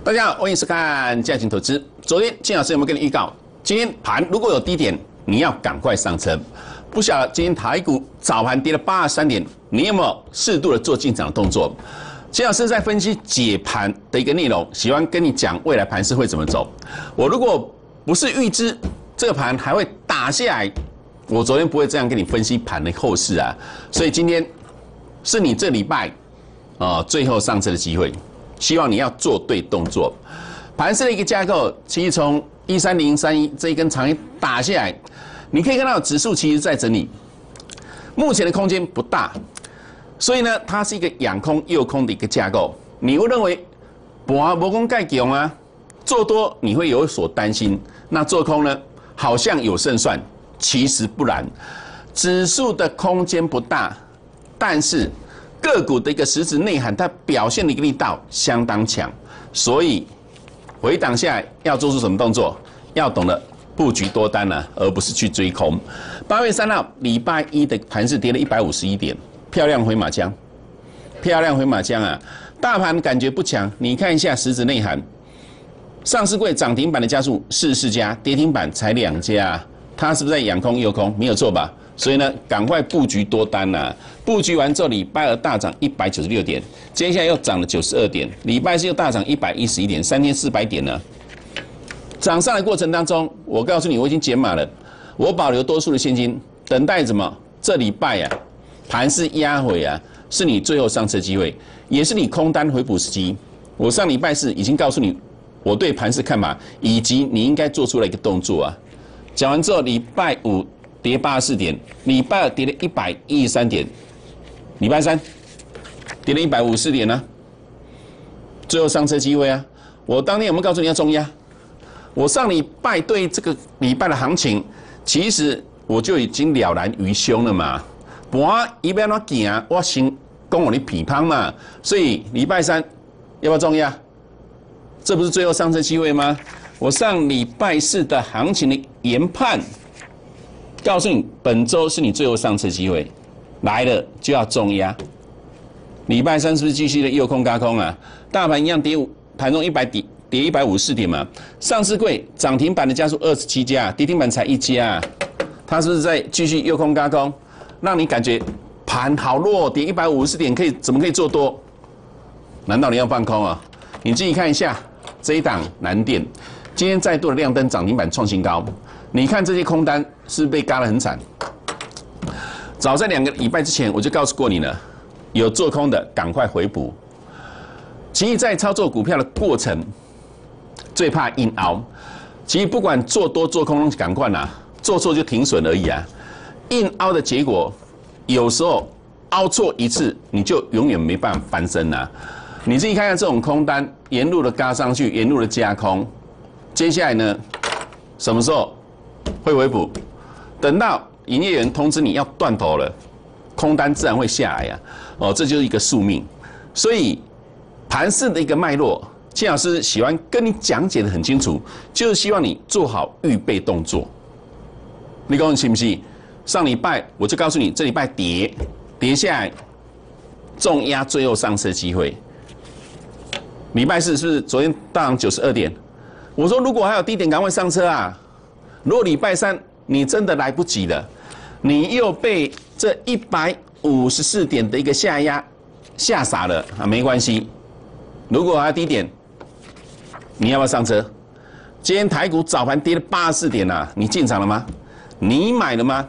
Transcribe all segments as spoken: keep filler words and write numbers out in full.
大家好，欢迎收看价钱投资。昨天金老师有没有跟你预告，今天盘如果有低点，你要赶快上车。不晓得今天台股早盘跌了八十三点，你有没有适度的做进场的动作？金老师在分析解盘的一个内容，喜欢跟你讲未来盘势会怎么走。我如果不是预知这个盘还会打下来，我昨天不会这样跟你分析盘的后市啊。所以今天是你这礼拜啊、呃、最后上车的机会。希望你要做对动作。盘势的一个架构，其实从一三零三一这一根长阴打下来，你可以看到指数其实在整理，目前的空间不大，所以呢，它是一个养空诱空的一个架构。你会认为博博空盖强啊，做多你会有所担心，那做空呢，好像有胜算，其实不然。指数的空间不大，但是个股的一个实质内涵，它表现的一个力道相当强，所以回档下来要做出什么动作？要懂得布局多单呢、啊，而不是去追空。八月三号礼拜一的盘势跌了一百五十一点，漂亮回马枪，漂亮回马枪啊！大盘感觉不强，你看一下实质内涵，上市柜涨停板的家数四十四家，跌停板才两家，它是不是在养空诱空？没有错吧？所以呢，赶快布局多单呐、啊！布局完之后，礼拜二大涨一百九十六点，接下来又涨了九十二点，礼拜四又大涨一百一十一点，三天四百点呢。涨上来过程当中，我告诉你，我已经减码了，我保留多数的现金，等待什么？这礼拜啊，盘势压回啊，是你最后上车机会，也是你空单回补时机。我上礼拜四已经告诉你我对盘势看法，以及你应该做出来一个动作啊。讲完之后，礼拜五跌八十四点，礼拜二跌了一百一十三点，礼拜三跌了一百五十四点呢、啊，最后上车机会啊！我当天有没有告诉你要重压？我上礼拜对这个礼拜的行情，其实我就已经了然于胸了嘛。盘一边怎行，我先讲我的批判嘛。所以礼拜三要不要重压？这不是最后上车机会吗？我上礼拜四的行情的研判，告诉你本周是你最后上车机会，来了就要重压。礼拜三是不是继续的诱空軋空啊？大盘一样跌，盘中一百跌跌一百五十四点嘛。上市柜涨停板的家数二十七家，跌停板才一家，它是不是在继续诱空軋空，让你感觉盘好弱，跌一百五十四点可以怎么可以做多？难道你要放空啊？你自己看一下这一档南电，今天再度的亮灯涨停板创新高。你看这些空单是不是被嘎得很惨？早在两个礼拜之前我就告诉过你了，有做空的赶快回补。其实，在操作股票的过程，最怕硬凹。其实不管做多做空，赶快啦，做错就停损而已啊。硬凹的结果，有时候凹错一次，你就永远没办法翻身啦。你自己看看这种空单，沿路的嘎上去，沿路的加空，接下来呢，什么时候会回补？等到营业员通知你要断头了，空单自然会下来呀、啊。哦，这就是一个宿命。所以盘势的一个脉络，金老师喜欢跟你讲解的很清楚，就是希望你做好预备动作。你讲信不信？上礼拜我就告诉你，这礼拜跌跌下来，重压最后上车机会。礼拜四是不是昨天大涨九十二点？我说如果还有低点，赶快上车啊！如果礼拜三你真的来不及了，你又被这一百五十四点的一个下压吓傻了啊，没关系。如果还有低点，你要不要上车？今天台股早盘跌了八十四点啊，你进场了吗？你买了吗？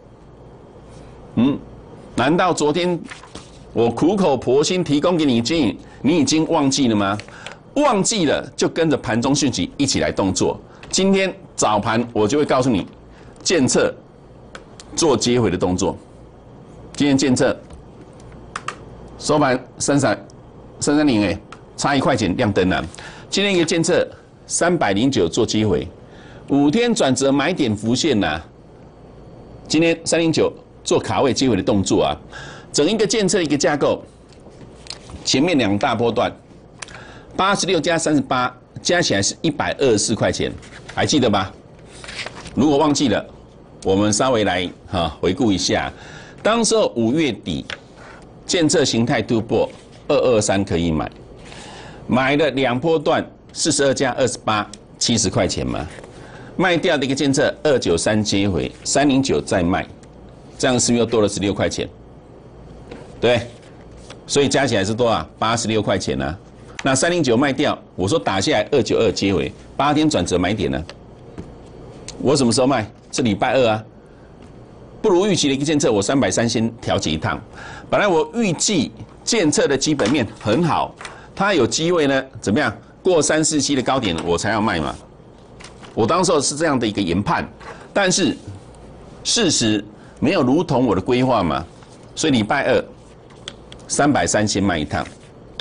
嗯，难道昨天我苦口婆心提供给你建议，你已经忘记了吗？忘记了就跟着盘中讯息一起来动作。今天早盘我就会告诉你，监测做接回的动作。今天监测收盘三三三三零哎，差一块钱亮灯了。今天一个监测三百零九做接回，五天转折买点浮现呐、啊。今天三零九做卡位接回的动作啊，整一个监测一个架构，前面两大波段。八十六加三十八，加起来是一百二十四块钱，还记得吧？如果忘记了，我们稍微来哈回顾一下。当时候五月底，监测形态突破二二三可以买，买了两波段四十二加二十八，七十块钱嘛。卖掉的一个监测二九三接回，三零九再卖，这样是不是又多了十六块钱？对，所以加起来是多少？八十六块钱呢、啊。那三零九卖掉，我说打下来二九二接回，八天转折买点呢。我什么时候卖？是礼拜二啊。不如预期的一个监测，我三百三先调节一趟。本来我预计监测的基本面很好，它有机会呢，怎么样过三四七的高点我才要卖嘛。我当时是这样的一个研判，但是事实没有如同我的规划嘛，所以礼拜二三百三先卖一趟，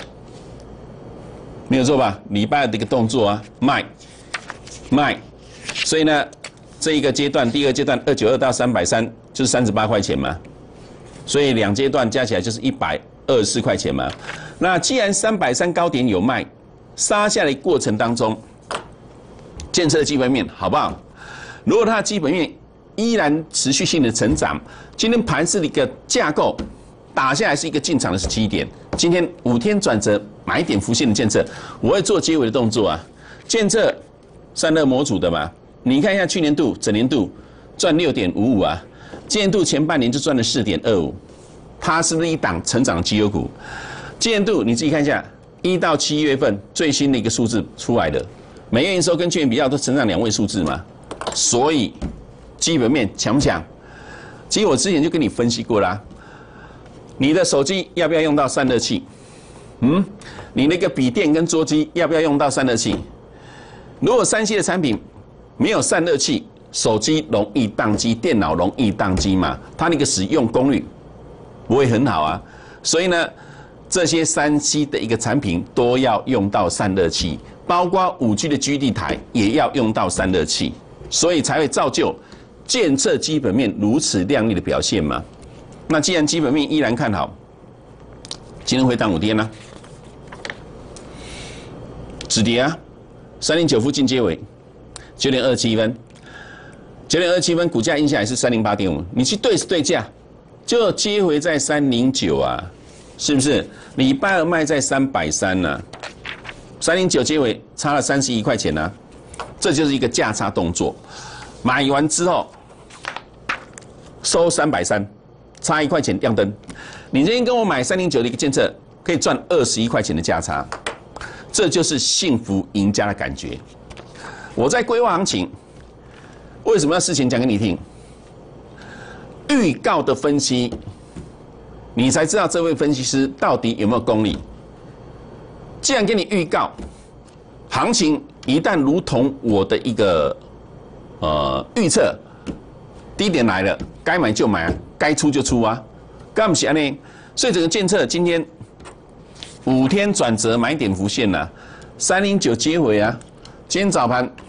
没有错吧？礼拜二的一个动作啊，卖卖，所以呢，这一个阶段，第二阶段二九二到三百三就是三十八块钱嘛，所以两阶段加起来就是一百二十四块钱嘛。那既然三百三高点有卖，杀下来的过程当中。监测的基本面好不好？如果它的基本面依然持续性的成长，今天盘势的一个架构打下来是一个进场的十七点，今天五天转折买点浮现的监测，我会做结尾的动作啊。监测散热模组的嘛，你看一下去年度整年度赚六点五五啊，今年度前半年就赚了四点二五，它是不是一档成长的绩优股？今年度你自己看一下，一到七月份最新的一个数字出来的。每月营收跟去年比较都成长两位数字嘛，所以基本面强不强？其实我之前就跟你分析过啦，你的手机要不要用到散热器？嗯，你那个笔电跟桌机要不要用到散热器？如果三 C 的产品没有散热器，手机容易宕机，电脑容易宕机嘛，它那个使用功率不会很好啊。所以呢，这些三 C 的一个产品都要用到散热器。包括五 G 的基地台也要用到散热器，所以才会造就监测基本面如此亮丽的表现嘛。那既然基本面依然看好，今天回档五天呢、啊，止跌啊，三零九附近接尾，九点二七分，九点二七分股价印下来是三零八点五，你去对对价，就接回在三零九啊，是不是？礼拜二卖在三百三呢？三零九接尾差了三十一块钱呢、啊，这就是一个价差动作。买完之后收三百三，差一块钱亮灯。你今天跟我买三零九的一个监测，可以赚二十一块钱的价差，这就是幸福赢家的感觉。我在规划行情，为什么要事前讲给你听？预告的分析，你才知道这位分析师到底有没有功力。既然给你预告，行情一旦如同我的一个呃预测，低点来了，该买就买啊，该出就出啊，干不起呢？所以整个监测今天五天转折买点浮现了、啊，三零九接回啊，今天早盘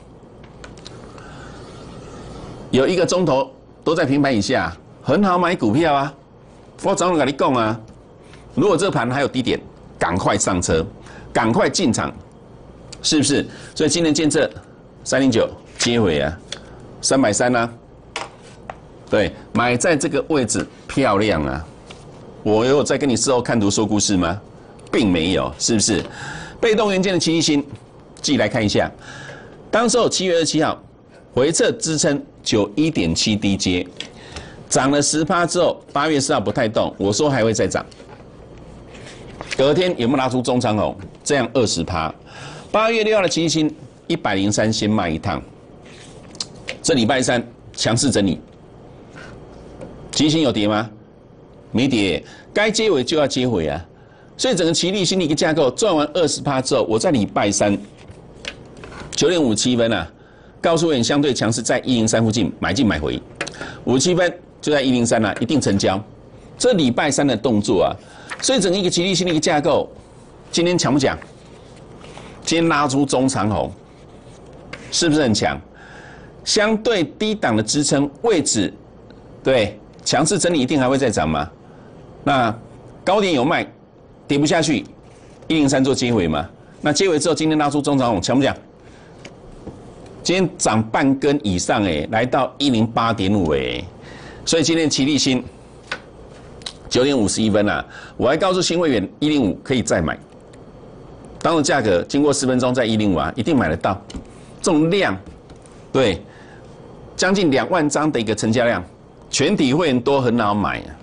有一个钟头都在平盘以下，很好买股票啊。我早上跟你讲啊，如果这个盘还有低点，赶快上车。赶快进场，是不是？所以今天监测三零九接回啊，三百三啊，对，买在这个位置漂亮啊！我有在跟你事后看图说故事吗？并没有，是不是？被动元件的奇力新，自己来看一下，当时候七月二十七号回测支撑九一点七低接，涨了十趴之后，八月四号不太动，我说还会再涨。隔天有没有拿出中长红？这样二十趴。八月六号的奇力新一百零三先卖一趟。这礼拜三强势整理，奇力新有跌吗？没跌，该接回就要接回啊。所以整个奇力新的一个架构赚完二十趴之后，我在礼拜三九点五七分啊，告诉你相对强势在一零三附近买进买回，五十七分就在一零三啊，一定成交。这礼拜三的动作啊。所以整个一个奇力新的一个架构，今天强不强？今天拉出中长红，是不是很强？相对低档的支撑位置，对，强势整理一定还会再涨吗？那高点有卖，跌不下去，一零三做接回嘛？那接回之后，今天拉出中长红，强不强？今天涨半根以上哎、欸，来到一零八点五哎，所以今天奇力新。九点五十一分啊！我还告诉新会员一零五可以再买， 当时价格经过十分钟在一零五啊，一定买得到。这种量，对，将近两万张的一个成交量，全体会员都很好买啊。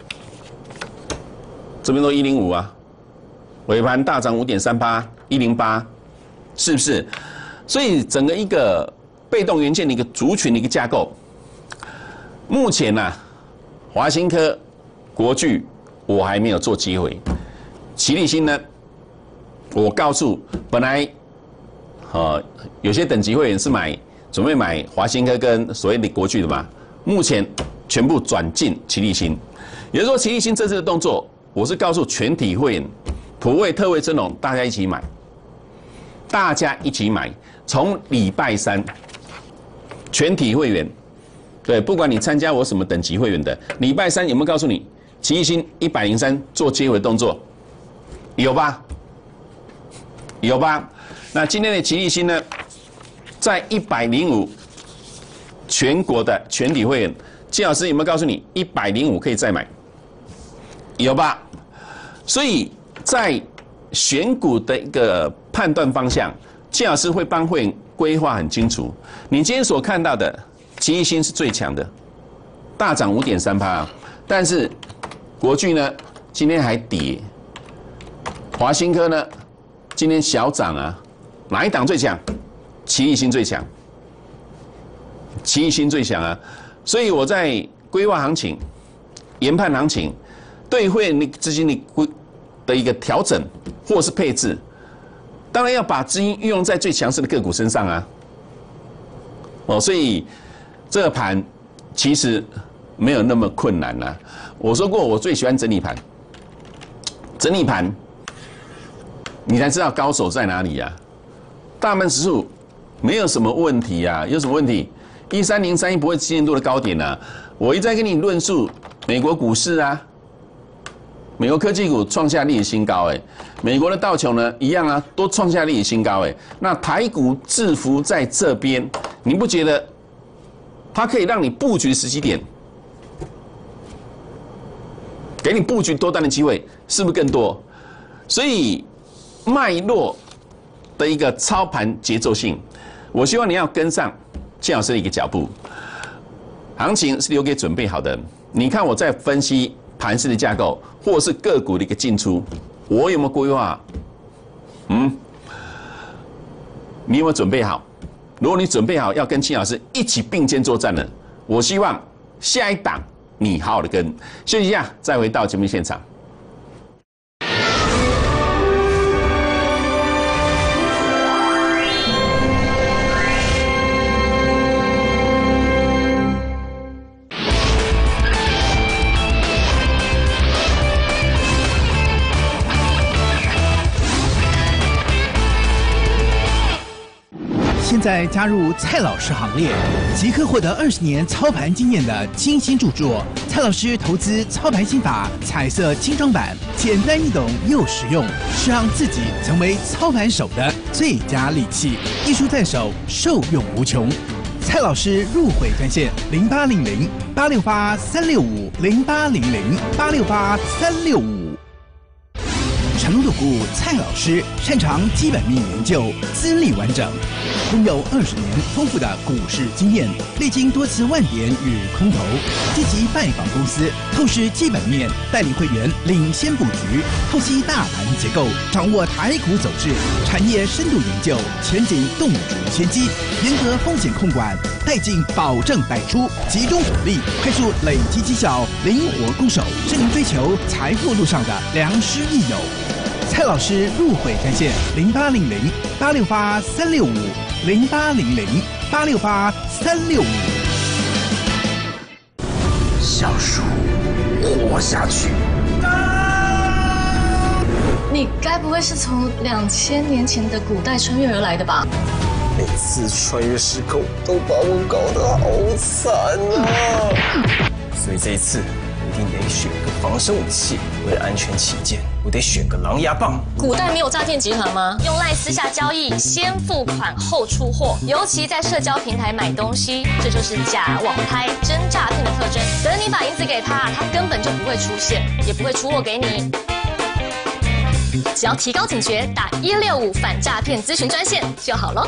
这边都一零五啊，尾盘大涨五点三八，一零八，是不是？所以整个一个被动元件的一个族群的一个架构，目前呢、啊，华新科、国巨我还没有做机会，奇力新呢，我告诉本来，呃，有些等级会员是买准备买华新科跟所谓的国巨的嘛，目前全部转进奇力新，也就是说奇力新这次的动作。我是告诉全体会员，普惠、特惠、增龙，大家一起买，大家一起买。从礼拜三，全体会员，对，不管你参加我什么等级会员的，礼拜三有没有告诉你，奇力新一百零三做接回动作，有吧？有吧？那今天的奇力新呢，在一百零五，全国的全体会员，季老师有没有告诉你，一百零五可以再买？有吧？所以在选股的一个判断方向，季老师会帮会员规划很清楚。你今天所看到的奇力新是最强的，大涨五点三趴，但是国巨呢今天还跌，华新科呢今天小涨啊，哪一档最强？奇力新最强，奇力新最强啊！所以我在规划行情、研判行情。对会员资金的的一个调整或是配置，当然要把资金运用在最强势的个股身上啊。哦，所以这个盘其实没有那么困难啦、啊。我说过，我最喜欢整理盘，整理盘，你才知道高手在哪里呀、啊。大盘指数没有什么问题呀、啊，有什么问题？一三零三一不会今年度的高点啊。我一再跟你论述美国股市啊。美国科技股创下历史新高，哎，美国的道琼呢一样啊，都创下历史新高，哎，那台股制服在这边，你不觉得它可以让你布局时机点，给你布局多单的机会，是不是更多？所以脉络的一个操盘节奏性，我希望你要跟上季老师的一个脚步。行情是留给准备好的，你看我在分析。盘势的架构，或是个股的一个进出，我有没有规划？嗯，你有没有准备好？如果你准备好要跟秦老师一起并肩作战了，我希望下一档你好好的跟。休息一下，再回到节目现场。 现在加入蔡老师行列，即刻获得二十年操盘经验的精心著作《蔡老师投资操盘心法》彩色精装版，简单易懂又实用，是让自己成为操盘手的最佳利器。一书在手，受用无穷。蔡老师入会专线零八零零八六八三六五零八零零八六八三六五。成龙股蔡老师擅长基本面研究，资历完整，拥有二十年丰富的股市经验，历经多次万点与空头，积极拜访公司，透视基本面，带领会员领先布局，透析大盘结构，掌握台股走势，产业深度研究，前景洞烛先机，严格风险控管，带进保证带出，集中火力，快速累积绩效，灵活攻守，是您追求财富路上的良师益友。蔡老师入会专线零八零零八六八三六五零八零零八六八三六五。 小树活下去。 你该不会是从两千年前的古代穿越而来的吧？ 每次穿越时空都把我搞得好惨啊！所以这一次一定得选个防身武器，为了安全起见，我得选个狼牙棒。 古代没有诈骗集团吗？用赖私下交易，先付款后出货，尤其在社交平台买东西，这就是假网拍、真诈骗的特征。等你把银子给他，他根本就不会出现，也不会出货给你。 只要提高警觉，打一六五反诈骗咨询专线就好了。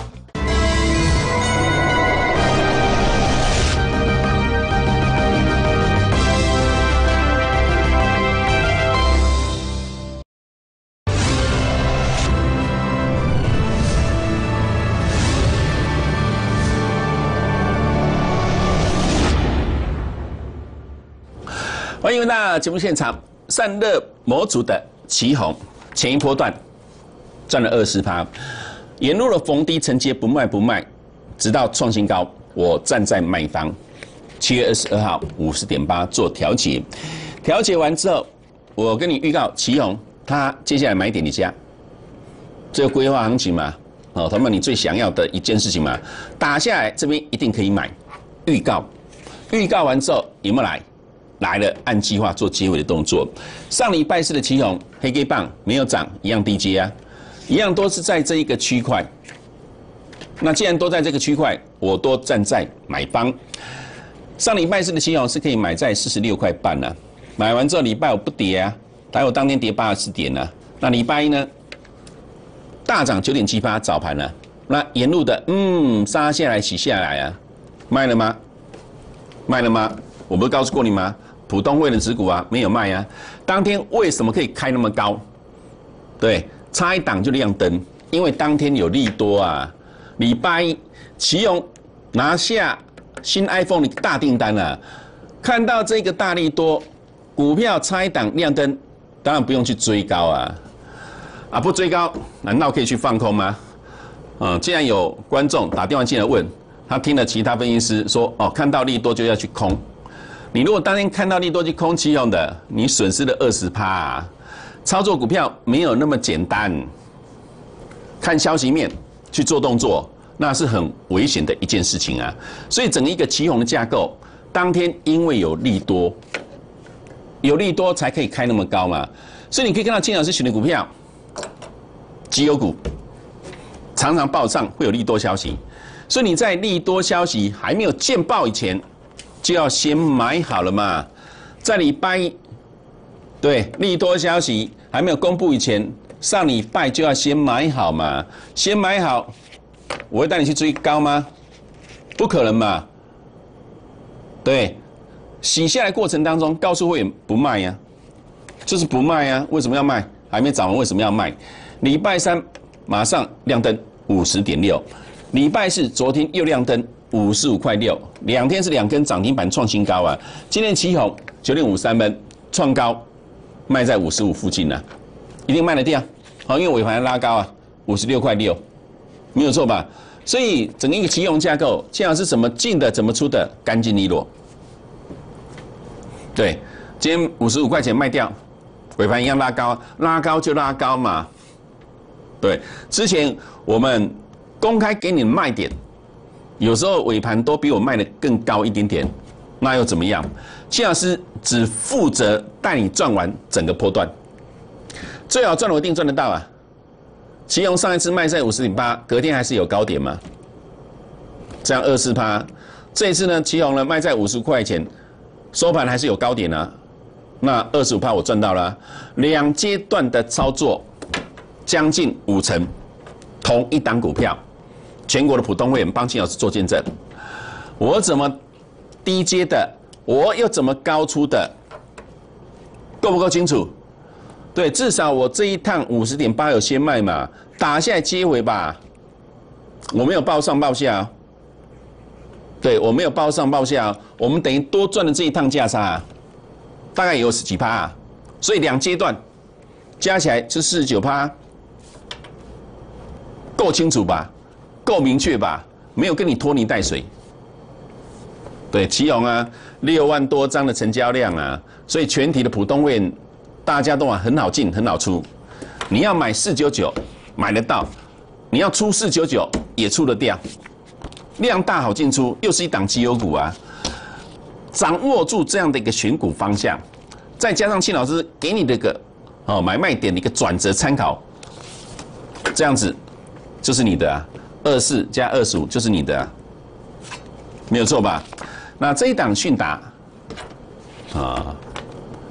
欢迎回到节目现场。散热模组的奇鋐前一波段赚了二十趴，沿路的逢低承接不卖不卖，直到创新高，我站在卖方。七月二十二号五十点八做调节，调节完之后，我跟你预告奇鋐它接下来买点你家，这个规划行情嘛，哦，他们你最想要的一件事情嘛，打下来这边一定可以买。预告，预告完之后有没有来？来了，按计划做结尾的动作。上礼拜四的奇鋐黑 K 棒没有涨，一样低接啊，一样都是在这一个区块。那既然都在这个区块，我都站在买方。上礼拜四的奇鋐是可以买在四十六块半啊，买完之后礼拜五不跌啊，还有当天跌八十四点啊。那礼拜一呢，大涨九点七八早盘啊，那沿路的嗯杀下来洗下来啊，卖了吗？卖了吗？我不是告诉过你吗？普通会的持股啊，没有卖啊。当天为什么可以开那么高？对，差一档就亮灯，因为当天有利多啊。礼拜一，奇鋐拿下新 iPhone 的大订单啊，看到这个大利多，股票差一档亮灯，当然不用去追高啊。啊，不追高，难道可以去放空吗？嗯，既然有观众打电话进来问，他听了其他分析师说，哦，看到利多就要去空。你如果当天看到利多去空奇鋐的，你损失了二十趴啊！操作股票没有那么简单，看消息面去做动作，那是很危险的一件事情啊！所以整个一个奇鋐的架构，当天因为有利多，有利多才可以开那么高嘛。所以你可以看到金老师选的股票，绩优股常常报上会有利多消息，所以你在利多消息还没有见报以前，就要先买好了嘛，在礼拜一，对利多消息还没有公布以前，上礼拜就要先买好嘛，先买好，我会带你去追高吗？不可能嘛，对，洗下来过程当中，告诉会员不卖呀、啊，就是不卖呀、啊，为什么要卖？还没涨完为什么要卖？礼拜三马上亮灯五十点六，礼拜四昨天又亮灯。五十五块六，两天是两根涨停板创新高啊！今天奇鋐九点五三分创高，卖在五十五附近呢、啊，一定卖得掉。好，因为尾盘拉高啊，五十六块六，没有错吧？所以整个一个奇鋐架构，现在是怎么进的，怎么出的，干净利落。对，今天五十五块钱卖掉，尾盘一样拉高，拉高就拉高嘛。对，之前我们公开给你的卖点。有时候尾盘都比我卖的更高一点点，那又怎么样？谢老师只负责带你赚完整个波段，最好赚我一定赚得到啊！奇鋐上一次卖在五十点八，隔天还是有高点嘛，这样二四趴。这一次呢，奇鋐呢卖在五十块钱，收盘还是有高点啊，那二十五趴我赚到了、啊。两阶段的操作，将近五成，同一档股票。全国的普通会员帮金老师做见证，我怎么低阶的，我又怎么高出的，够不够清楚？对，至少我这一趟五十点八有先卖嘛，打下来接回吧，我没有报上报下、哦，对我没有报上报下、哦，我们等于多赚了这一趟价差、啊，大概也有十几趴、啊，所以两阶段加起来是四十九趴，够清楚吧？够明确吧？没有跟你拖泥带水。对，奇鋐啊，六万多张的成交量啊，所以全体的普通会员大家都很好进，很好出。你要买四九九买得到，你要出四九九也出得掉，量大好进出，又是一档绩优股啊。掌握住这样的一个选股方向，再加上庆老师给你的一个哦买卖点的一个转折参考，这样子就是你的啊。二四加二十五就是你的、啊，没有错吧？那这一档迅达啊，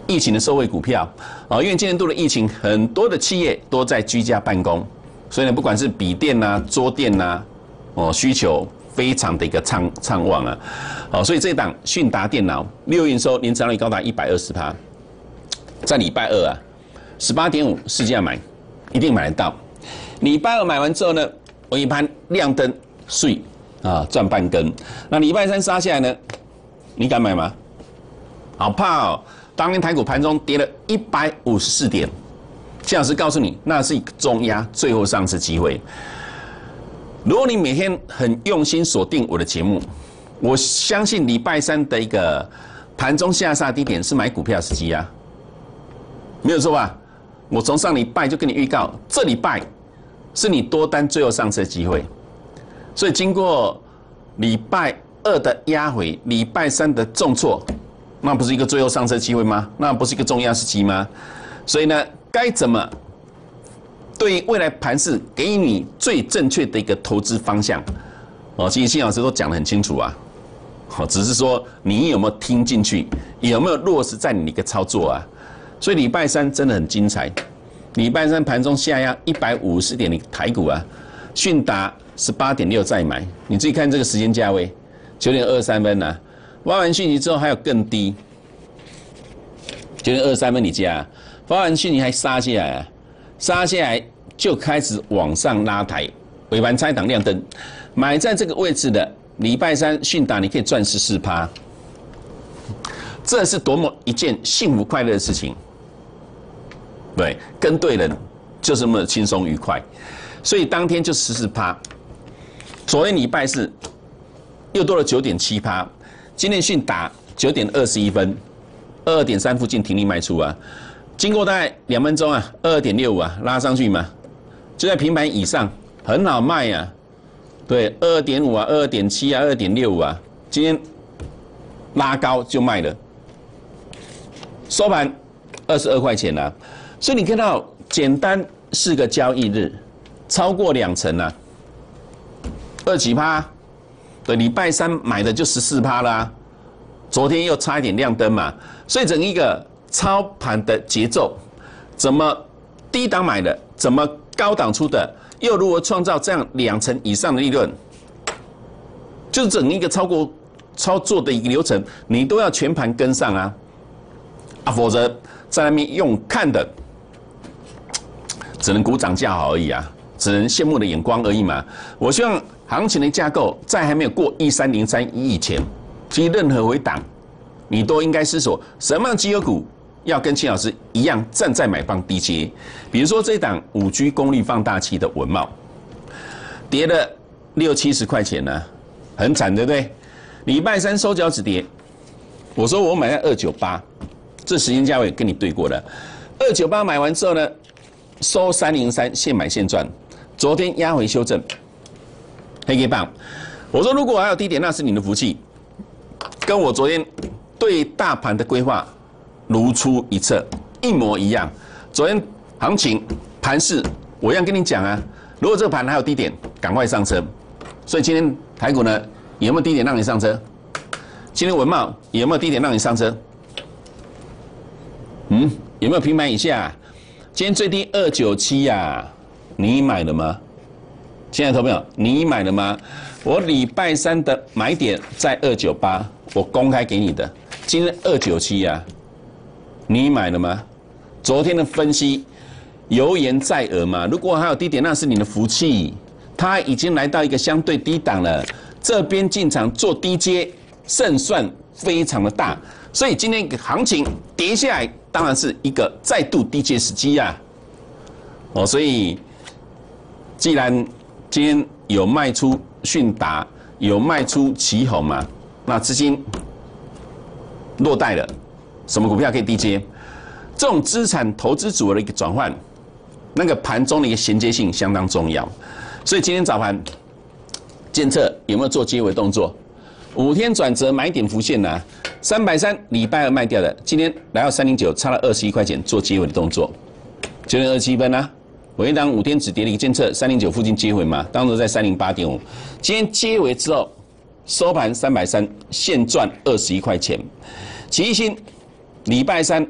疫情的受惠股票啊，因为今年度的疫情，很多的企业都在居家办公，所以呢，不管是笔电呐、桌垫呐，哦，需求非常的一个畅畅旺啊，好，所以这一档迅达电脑六月营收年增率高达一百二十趴，在礼拜二啊，十八点五市价买，一定买得到。礼拜二买完之后呢，尾盘亮灯，碎啊赚半根。那礼拜三杀下来呢，你敢买吗？好怕哦！当天台股盘中跌了一百五十四点，谢老师告诉你，那是一个重压最后上车机会。如果你每天很用心锁定我的节目，我相信礼拜三的一个盘中下杀低点是买股票时机啊，没有错吧？我从上礼拜就跟你预告，这礼拜是你多单最后上车机会，所以经过礼拜二的压回，礼拜三的重挫，那不是一个最后上车机会吗？那不是一个重要时机吗？所以呢，该怎么对未来盘势给予你最正确的一个投资方向？哦，其实信老师都讲得很清楚啊，哦，只是说你有没有听进去，有没有落实在你的一个操作啊？所以礼拜三真的很精彩，礼拜三盘中下压一百五十点的台股啊，迅达十八点六再买，你自己看这个时间价位，九点二三分啊，发完讯息之后还有更低，九点二三分你加，发完讯息还杀下来啊，杀下来就开始往上拉抬，尾盘差一档亮灯，买在这个位置的礼拜三迅达你可以赚十四趴，这是多么一件幸福快乐的事情。对，跟对人就是那么轻松愉快，所以当天就十四趴。昨天礼拜四又多了九点七趴，今天迅达九点二十一分，二二点三附近停利卖出啊，经过大概两分钟啊，二二点六五啊拉上去嘛，就在平盘以上，很好卖啊。对，二二点五啊，二二点七啊，二点六五啊，今天拉高就卖了，收盘二十二块钱啊。所以你看到简单四个交易日，超过两成啊，二几趴？对，礼拜三买的就十四趴啦，昨天又差一点亮灯嘛，所以整一个操盘的节奏，怎么低档买的，怎么高档出的，又如何创造这样两成以上的利润，就是整一个超过操作的一个流程，你都要全盘跟上啊，啊，否则在那边用看的。只能鼓掌叫好而已啊，只能羡慕的眼光而已嘛。我希望行情的架构在还没有过一三零三一以前，其实任何回档，你都应该思索什么样的绩优股要跟秦老师一样站在买方低阶。比如说这一档五 G 功率放大器的文茂，跌了六七十块钱呢、啊，很惨，对不对？礼拜三收脚止跌，我说我买在二九八，这时间价位跟你对过了，二九八买完之后呢？收三零三，现买现赚。昨天压回修正，黑 K 棒。我说如果还有低点，那是你的福气。跟我昨天对大盘的规划如出一辙，一模一样。昨天行情盘势，我一样跟你讲啊。如果这个盘还有低点，赶快上车。所以今天台股呢，有没有低点让你上车？今天文茂有没有低点让你上车？嗯，有没有平盘以下、啊？今天最低二九七呀，你买了吗？亲爱的投朋友，你买了吗？我礼拜三的买点在二九八，我公开给你的。今天二九七呀，你买了吗？昨天的分析犹言在耳嘛，如果还有低点，那是你的福气。它已经来到一个相对低档了，这边进场做低阶，胜算非常的大。所以今天行情跌下来，当然是一个再度低阶时机啊！哦，所以既然今天有卖出迅达，有卖出奇鋐嘛，那资金落袋了，什么股票可以低阶？这种资产投资组合的一个转换，那个盘中的一个衔接性相当重要。所以今天早盘监测有没有做接尾动作？五天转折买点浮现呐、啊，三百三礼拜二卖掉的，今天来到三零九，差了二十一块钱做接尾的动作，九点二七分啊，我一档五天止跌的一个监测，三零九附近接回嘛，当时在三零八点五，今天接回之后收盘三百三，现赚二十一块钱。奇异新礼拜三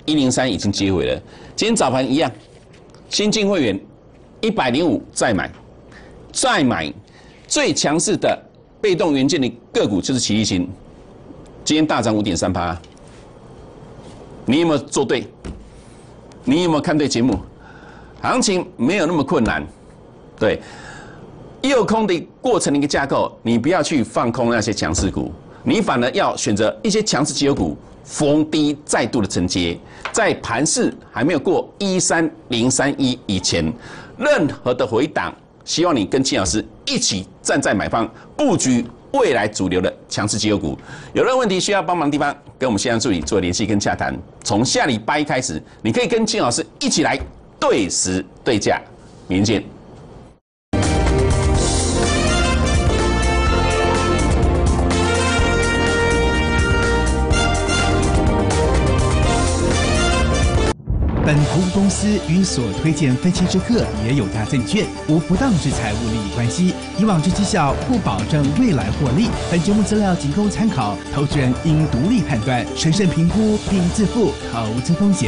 一零三已经接回了，今天早盘一样，新进会员一百零五再买，再买最强势的被动元件的个股就是奇力新，今天大涨五点三趴，你有没有做对？你有没有看对节目？行情没有那么困难，对，诱空的过程的一个架构，你不要去放空那些强势股，你反而要选择一些强势绩优股，逢低再度的承接，在盘势还没有过一三零三一以前，任何的回档，希望你跟金老师一起站在买方布局未来主流的强势绩优股。有任何问题需要帮忙的地方，跟我们线上助理做联系跟洽谈。从下礼拜一开始，你可以跟金老师一起来对时对价，明天见。 本服务公司与所推荐分期之客也有大证券无不当之财务利益关系，以往之绩效不保证未来获利。本节目资料仅供参考，投资人应独立判断、审慎评估并自负投资风险。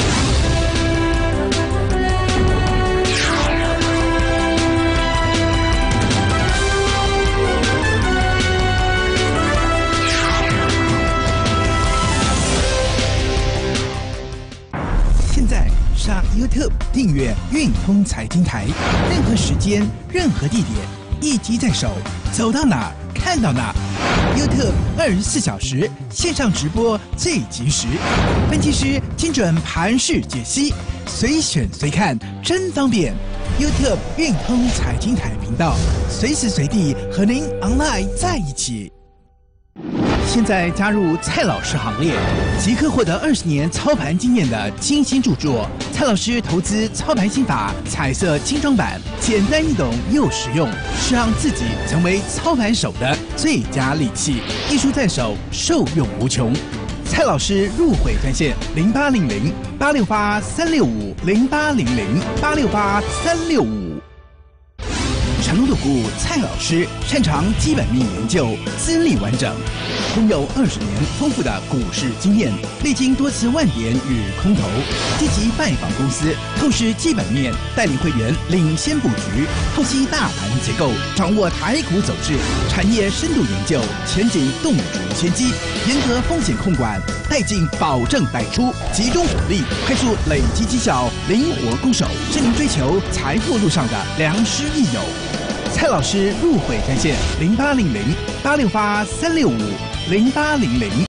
上 YouTube 订阅运通财经台，任何时间、任何地点，一机在手，走到哪看到哪。YouTube 二十四小时线上直播最及时，分析师精准盘势解析，随选随看，真方便。YouTube 运通财经台频道，随时随地和您 online 在一起。现在加入蔡老师行列，即刻获得二十年操盘经验的精心著作《蔡老师投资操盘心法》彩色精装版，简单易懂又实用，是让自己成为操盘手的最佳利器。一书在手，受用无穷。蔡老师入会专线零八零零八六八三六五零八零零八六八三六五。成龙的股蔡老师擅长基本面研究，资历完整，拥有二十年丰富的股市经验，历经多次万点与空头，积极拜访公司，透视基本面，带领会员领先布局，透析大盘结构，掌握台股走势，产业深度研究，前景洞烛先机，严格风险控管，带进保证带出，集中火力，快速累积绩效，灵活攻守，是您追求财富路上的良师益友。蔡老师入会专线零八零零八六八三六五零八零零。